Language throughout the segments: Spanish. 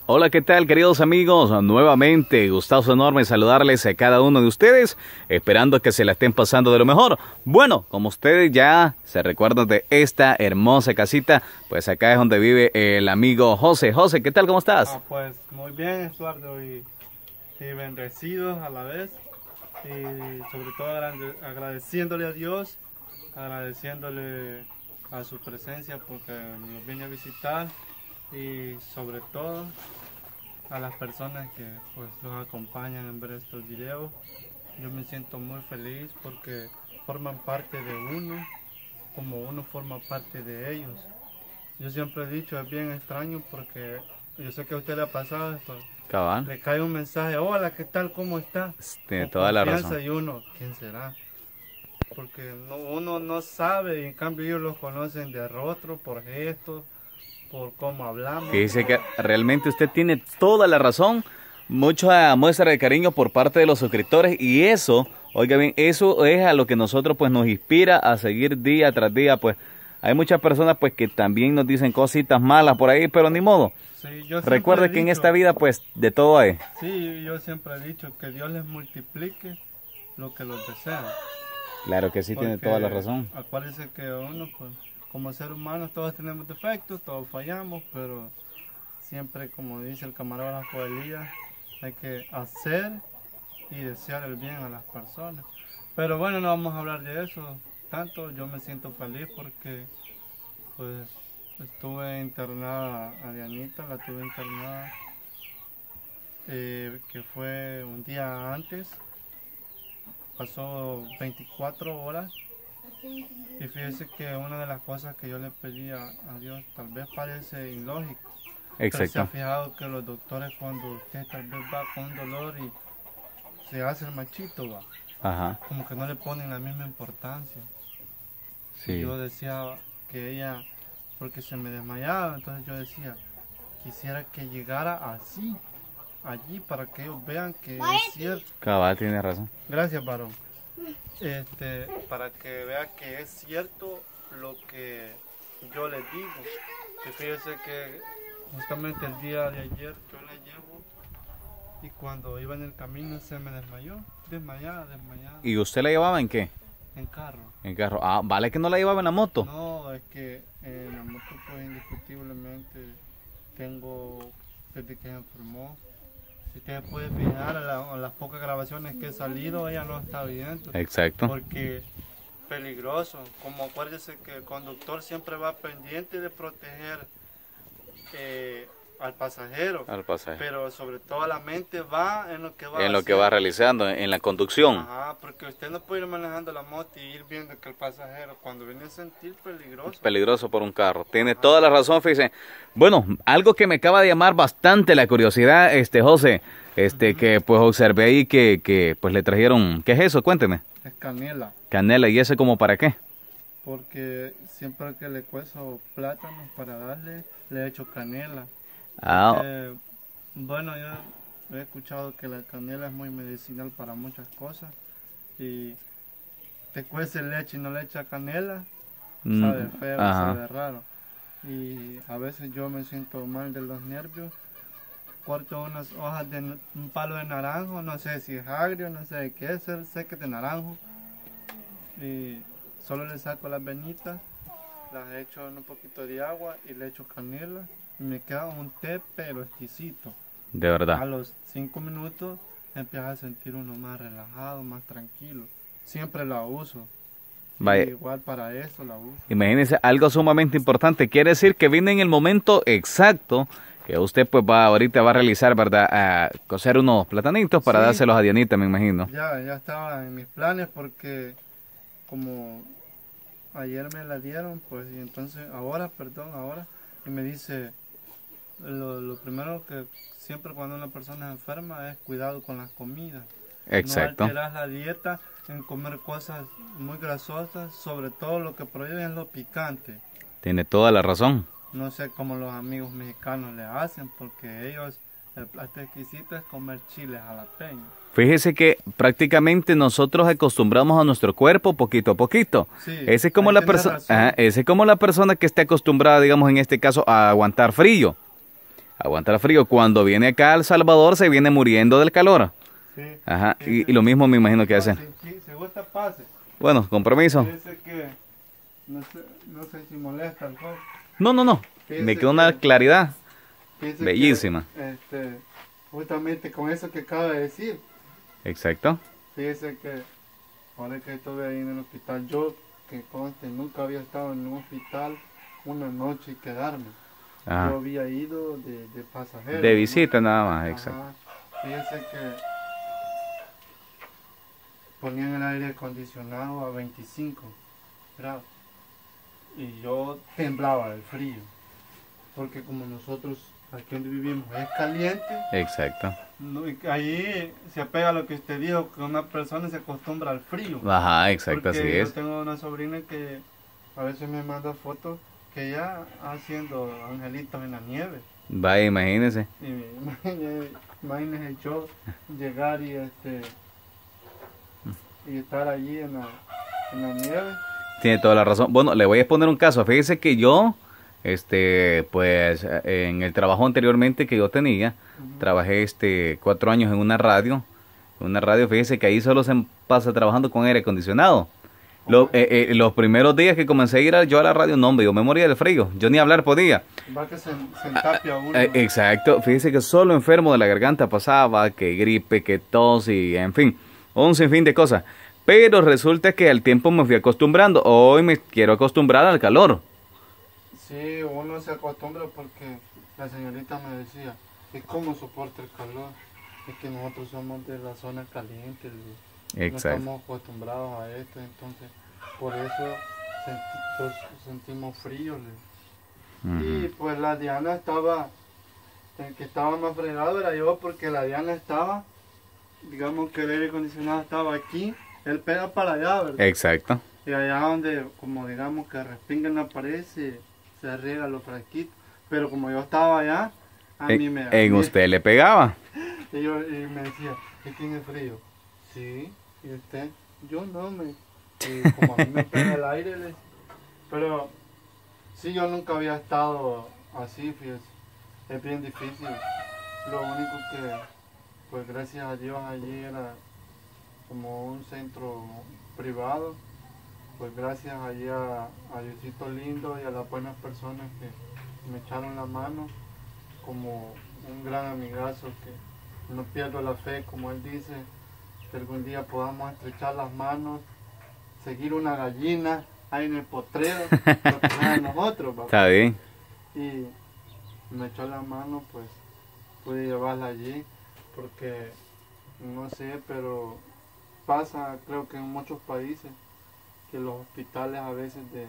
Hola, ¿qué tal, queridos amigos? Nuevamente, gustazo enorme saludarles a cada uno de ustedes, esperando que se la estén pasando de lo mejor. Bueno, como ustedes ya se recuerdan de esta hermosa casita, pues acá es donde vive el amigo José. José, ¿qué tal? ¿Cómo estás? Pues muy bien, Eduardo, y bendecidos a la vez, y sobre todo agradeciéndole a Dios, agradeciéndole a su presencia porque nos viene a visitar, y sobre todo a las personas que pues nos acompañan en ver estos videos. Yo me siento muy feliz porque forman parte de uno, como uno forma parte de ellos. Yo siempre he dicho, es bien extraño porque yo sé que a usted le ha pasado esto. Cabal. Le cae un mensaje, hola, ¿qué tal? ¿Cómo está? Tiene toda la razón. Y uno, ¿quién será? Porque uno no sabe, y en cambio ellos los conocen de rostro, por gestos, por cómo hablamos. Dice que realmente usted tiene toda la razón, mucha muestra de cariño por parte de los suscriptores, y eso, oiga bien, eso es a lo que nosotros pues nos inspira a seguir día tras día. Pues hay muchas personas pues que también nos dicen cositas malas por ahí, pero ni modo. Sí, recuerde que en esta vida pues de todo hay. Sí, yo siempre he dicho que Dios les multiplique lo que los desea. Claro que sí, tiene toda la razón. Acuérdense que uno pues como ser humano todos tenemos defectos, todos fallamos, pero siempre, como dice el camarógrafo Elías, hay que hacer y desear el bien a las personas. Pero bueno, no vamos a hablar de eso tanto. Yo me siento feliz porque pues estuve internada a Dianita, la tuve internada que fue un día antes, pasó 24 horas. Y fíjese que una de las cosas que yo le pedí a Dios, tal vez parece ilógico, pero se ha fijado que los doctores, cuando usted tal vez va con dolor y se hace el machito, va, como que no le ponen la misma importancia. Sí. Y yo decía que ella, porque se me desmayaba, entonces yo decía, quisiera que llegara así, allí, para que ellos vean que es cierto. Cabal, tiene razón. Gracias, varón. Para que vea que es cierto lo que yo les digo. Que fíjese que justamente el día de ayer yo la llevo y cuando iba en el camino se me desmayó, desmayada. ¿Y usted la llevaba en qué? En carro. En carro. Ah, vale, que no la llevaba en la moto. No, es que en la moto pues indiscutiblemente tengo, desde que se enfermó, si usted puede fijar en las pocas grabaciones que he salido, ella no está viendo. Exacto. Porque peligroso. Como acuérdese que el conductor siempre va pendiente de proteger al pasajero. Pero sobre todo la mente va en lo que va en lo que va realizando, en la conducción. Ajá, porque usted no puede ir manejando la moto y ir viendo que el pasajero, cuando viene a sentir peligroso. Es peligroso por un carro. Tiene toda la razón, fíjese. Bueno, algo que me acaba de llamar bastante la curiosidad, José, que pues observé ahí que pues le trajeron, ¿qué es eso? Cuénteme. Es canela. Canela, ¿y ese como para qué? Porque siempre que le cuezo plátanos para darle, le echo canela. Bueno, yo he escuchado que la canela es muy medicinal para muchas cosas, y te cuece leche y no le echa canela, sabe feo, sabe raro, y a veces yo me siento mal de los nervios, corto unas hojas de un palo de naranjo, no sé si es agrio, no sé de qué es, sé que es de naranjo, y solo le saco las venitas, las echo en un poquito de agua y le echo canela. Y me queda un té pero exquisito. De verdad. A los 5 minutos empieza a sentir uno más relajado, más tranquilo. Siempre la uso. Igual para eso la uso. Imagínense, algo sumamente importante. Quiere decir que viene en el momento exacto que usted pues ahorita va a realizar, ¿verdad? A cocer unos platanitos para dárselos a Dianita, me imagino. Ya estaba en mis planes porque como ayer me la dieron, pues, y entonces ahora, y me dice... Lo primero que siempre cuando una persona es enferma es cuidado con las comidas. Exacto. No alteras la dieta en comer cosas muy grasosas, sobre todo lo que prohíben es lo picante. Tiene toda la razón. No sé cómo los amigos mexicanos le hacen, porque ellos, el plato exquisito es comer chiles jalapeños. Fíjese que prácticamente nosotros acostumbramos a nuestro cuerpo poquito a poquito. Sí, ese es como la persona que esté acostumbrada, digamos en este caso, a aguantar frío. aguanta el frío. Cuando viene acá a El Salvador se viene muriendo del calor. Sí. Ajá, y lo mismo me imagino que hacen. Si gusta, pase. Bueno, compromiso. Fíjese que, no sé si molesta el juego. No, me Fíjese quedó una que- claridad Fíjese bellísima. que, justamente con eso que acaba de decir, Exacto. fíjese que ahora que estuve ahí en el hospital, yo que conste, nunca había estado en un hospital una noche y quedarme. Ajá. Yo había ido de pasajero. De ¿no? visita nada más, exacto. Ajá. Fíjese que ponían el aire acondicionado a 25 grados y yo temblaba del frío, porque como nosotros aquí donde vivimos es caliente, Exacto. no, y ahí se apega a lo que usted dijo, que una persona se acostumbra al frío. Ajá, exacto, Porque así yo es. tengo una sobrina que a veces me manda fotos que ella haciendo angelitos en la nieve. Vaya, imagínese. Y imagínese yo llegar y estar allí en la nieve. Tiene toda la razón. Bueno, le voy a poner un caso. Fíjese que yo, pues, en el trabajo anteriormente que yo tenía, trabajé 4 años en una radio. Fíjese que ahí solo se pasa trabajando con aire acondicionado. Los primeros días que comencé a ir yo a la radio, no, hombre, yo me moría del frío. Yo ni hablar podía. Va que se entapia uno. Exacto. Fíjese que solo enfermo de la garganta pasaba, que gripe, que tos y en fin, un sinfín de cosas. Pero resulta que al tiempo me fui acostumbrando. Hoy me quiero acostumbrar al calor. Sí, uno se acostumbra porque la señorita me decía, ¿y cómo soporta el calor? Es que nosotros somos de la zona caliente, no Exacto. estamos acostumbrados a esto, entonces por eso sentimos frío. Y pues la Diana estaba, el que estaba más fregado era yo, porque la Diana estaba, digamos que el aire acondicionado estaba aquí, él pega para allá, ¿verdad? Exacto. Y allá donde, como digamos que respinga en la pared, se riega lo fresquito. Pero como yo estaba allá, a mí me... En usted le pegaba. Y me decía, ¿y tiene frío? Sí. ¿Y usted? Yo no, y como a mí me pega el aire, pero sí, yo nunca había estado así, fíjese. Es bien difícil. Lo único que, pues gracias a Dios, allí era como un centro privado. Pues gracias allí a Diosito lindo y a las buenas personas que me echaron la mano, como un gran amigazo que no pierdo la fe, como él dice, que algún día podamos estrechar las manos, seguir una gallina ahí en el potrero, lo que sea de nosotros, papá. Está bien. Y me echó la mano, pues pude llevarla allí, porque no sé, pero pasa, creo que en muchos países, que los hospitales a veces de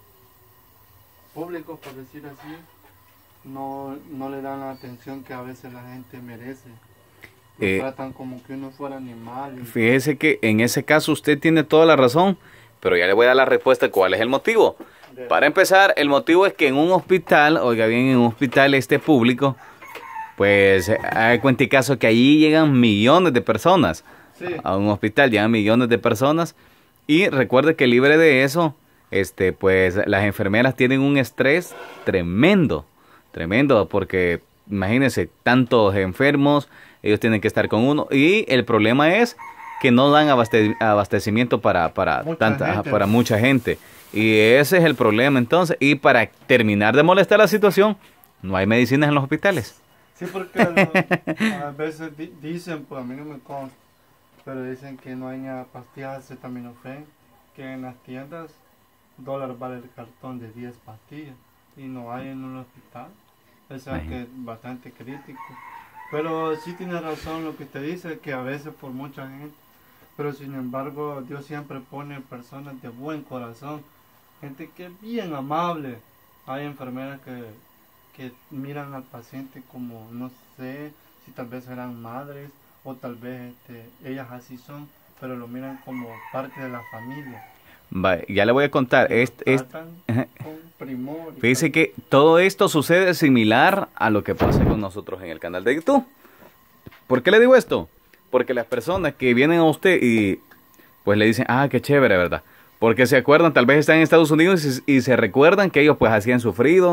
públicos, por decir así, no le dan la atención que a veces la gente merece. Lo tratan como que uno fuera animal. Fíjese que en ese caso usted tiene toda la razón, pero ya le voy a dar la respuesta. ¿Cuál es el motivo? Para empezar, el motivo es que en un hospital, oiga bien, en un hospital público, pues hay cuenta y caso que allí llegan millones de personas. Sí. A un hospital llegan millones de personas. Y recuerde que libre de eso, pues las enfermeras tienen un estrés tremendo, porque imagínense, tantos enfermos, ellos tienen que estar con uno, y el problema es que no dan abastecimiento para mucha gente, y ese es el problema entonces, y para terminar de molestar la situación, no hay medicinas en los hospitales. Sí, porque a veces dicen, pues a mí no me consta, pero dicen que no hay ni pastillas de acetaminofén, que en las tiendas $1 vale el cartón de 10 pastillas y no hay en un hospital. O sea que es bastante crítico. Pero sí tiene razón lo que usted dice, que a veces por mucha gente, pero sin embargo Dios siempre pone personas de buen corazón, gente que es bien amable. Hay enfermeras que miran al paciente como, no sé, si tal vez eran madres, o tal vez ellas así son, pero lo miran como parte de la familia. Vale, ya le voy a contar. Con primor. Fíjese que todo esto sucede similar a lo que pasa con nosotros en el canal de YouTube. ¿Por qué le digo esto? Porque las personas que vienen a usted y pues le dicen, ah, qué chévere, ¿verdad? Porque se acuerdan, tal vez están en Estados Unidos y se recuerdan que ellos pues así han sufrido,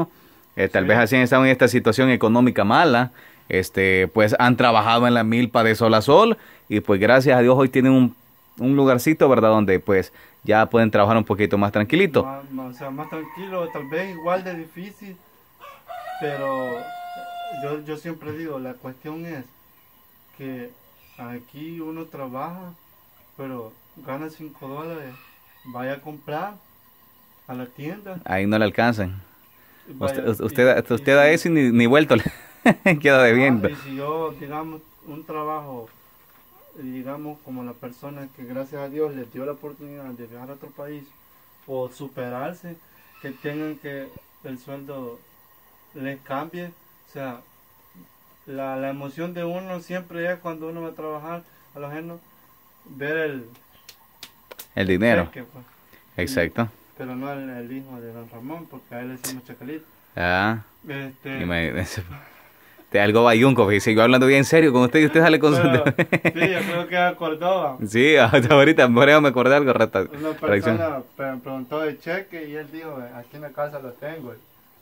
Tal Sí. vez así han estado en esta situación económica mala, pues han trabajado en la milpa de sol a sol y pues gracias a Dios hoy tienen un lugarcito, ¿verdad? Donde pues ya pueden trabajar un poquito más tranquilito. O sea, más tranquilo, tal vez igual de difícil, pero yo siempre digo, la cuestión es que aquí uno trabaja, pero gana $5, vaya a comprar a la tienda. Ahí no le alcanzan. Vaya, Usted a eso y ni vuelto le queda debiendo. y si yo, digamos, un trabajo, digamos, como la persona que gracias a Dios les dio la oportunidad de viajar a otro país o superarse, que tengan que el sueldo les cambie, o sea, la emoción de uno siempre es cuando uno va a trabajar a lo ajeno, ver El dinero. cheque, pues. Exacto. Pero no el hijo de don Ramón, porque a él le decimos Chacalito. Ah, Este, imagínese. De algo bayunco, fíjese, yo hablando bien serio con usted y usted sale con su... pero, sí, yo creo que a Córdoba. Sí, hasta ahorita por eso me acordé algo Una reacción. persona me preguntó de cheque y él dijo, aquí en la casa lo tengo.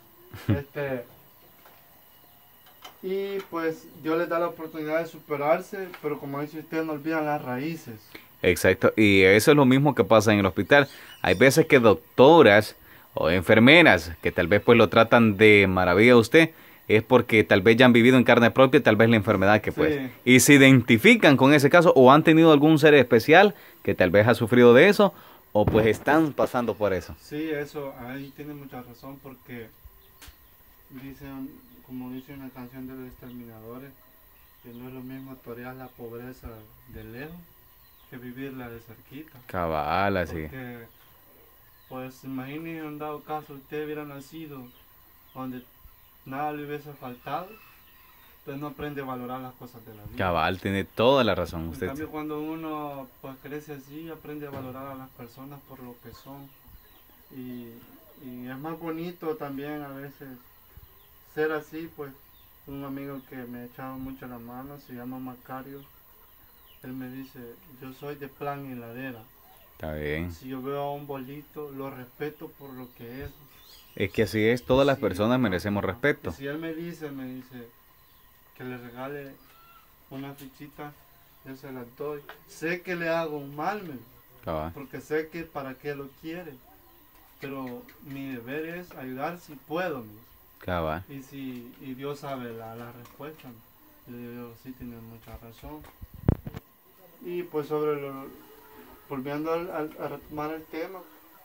Y pues Dios les da la oportunidad de superarse, pero como dice usted, no olvidan las raíces. Exacto, y eso es lo mismo que pasa en el hospital. Hay veces que doctoras o enfermeras que tal vez pues lo tratan de maravilla a usted, es porque tal vez ya han vivido en carne propia tal vez la enfermedad que pues, Sí. y se identifican con ese caso o han tenido algún ser especial que tal vez ha sufrido de eso o pues están pasando por eso. Sí, eso, ahí tiene mucha razón porque dicen, como dice una canción de los Exterminadores, que no es lo mismo torear la pobreza de lejos que vivirla de cerquita. Cabal, así. Porque, pues imagine en dado caso usted hubiera nacido donde nada le hubiese faltado, entonces no aprende a valorar las cosas de la vida. Cabal, tiene toda la razón En usted. cambio, cuando uno pues crece así, aprende a valorar a las personas por lo que son. Y es más bonito también a veces ser así, pues. Un amigo que me echaba mucho la mano, se llama Macario. Él me dice, yo soy de plan heladera. Está bien. Si yo veo a un bolito, lo respeto por lo que es. Es que así es, todas las Sí, personas merecemos ajá. respeto. Y si él me dice que le regale una fichita, yo se la doy. Sé que le hago un mal, Cabal. porque sé que para qué lo quiere. Pero mi deber es ayudar si puedo. Cabal. Y Dios sabe la respuesta. Le digo, yo sí tiene mucha razón. Y pues volviendo a retomar el tema,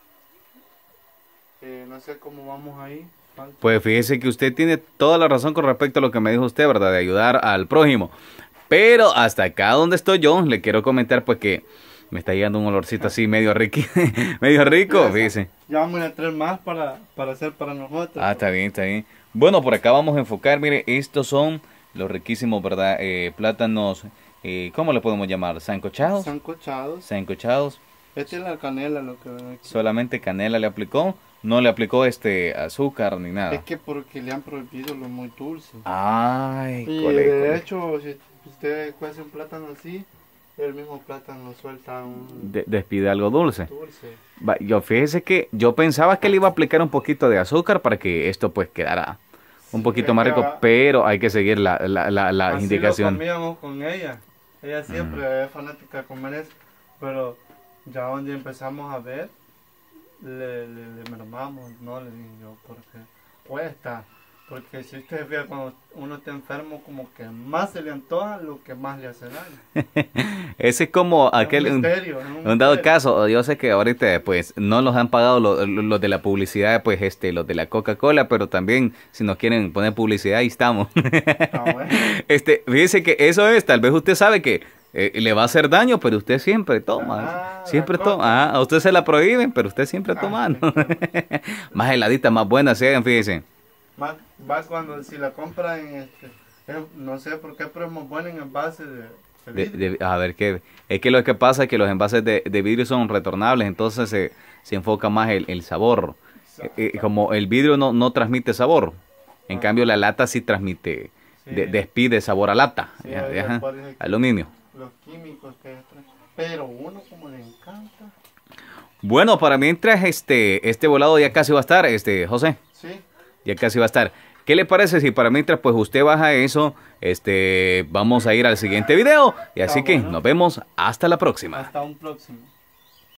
no sé cómo vamos ahí. Falta. Pues fíjese que usted tiene toda la razón con respecto a lo que me dijo usted, ¿verdad? De ayudar al prójimo. Pero hasta acá donde estoy yo, le quiero comentar pues que me está llegando un olorcito así medio rico, medio rico, fíjese. Ya vamos a traer más para hacer para nosotros. Ah, está bien, está bien. Bueno, por acá vamos a enfocar, mire, estos son los riquísimos, ¿verdad? Plátanos, ¿cómo le podemos llamar? ¿Sancochados? Sancochados. Sancochados. Esta es la canela lo que ven aquí. Solamente canela le aplicó, no le aplicó azúcar ni nada. Es que porque le han prohibido lo muy dulce. Ay, Y cole, de cole. hecho, si usted cuece un plátano así, el mismo plátano suelta un Despide algo dulce. dulce. Yo fíjese que yo pensaba que le iba a aplicar un poquito de azúcar para que esto pues quedara un Sí, poquito es más que rico, pero hay que seguir la así indicación. lo comíamos con ella. Ella siempre es fanática de comer eso. Pero ya donde empezamos a ver, le mermamos, no le digo yo, porque cuesta. Porque si usted ve cuando uno está enfermo, como que más se le antoja lo que más le hace daño. Ese es como Es aquel, un misterio, es un un dado misterio. caso, yo sé que ahorita pues no los han pagado los de la publicidad, pues los de la Coca-Cola, pero también si nos quieren poner publicidad, ahí estamos. Está bueno. Fíjese que eso es, tal vez usted sabe que le va a hacer daño, pero usted siempre toma, Ah, siempre la toma. Coca. A usted se la prohíben, pero usted siempre toma, ¿no? Más heladita, más buena sean, fíjese. Va cuando si la compra en no sé por qué, pero es muy buena en envase de vidrio. A ver, es que lo que pasa es que los envases de vidrio son retornables, entonces se enfoca más el sabor. Como el vidrio no transmite sabor, en cambio la lata sí transmite, Sí. despide sabor a lata, Sí, ya, ahí ajá, parece que aluminio. los químicos que traen. Pero uno como le encanta. Bueno, para mientras este volado ya casi va a estar, José. Sí, Ya casi va a estar. ¿Qué le parece si para mientras pues usted baja eso, vamos a ir al siguiente video? Y así que bueno. nos vemos hasta la próxima. Hasta un próximo.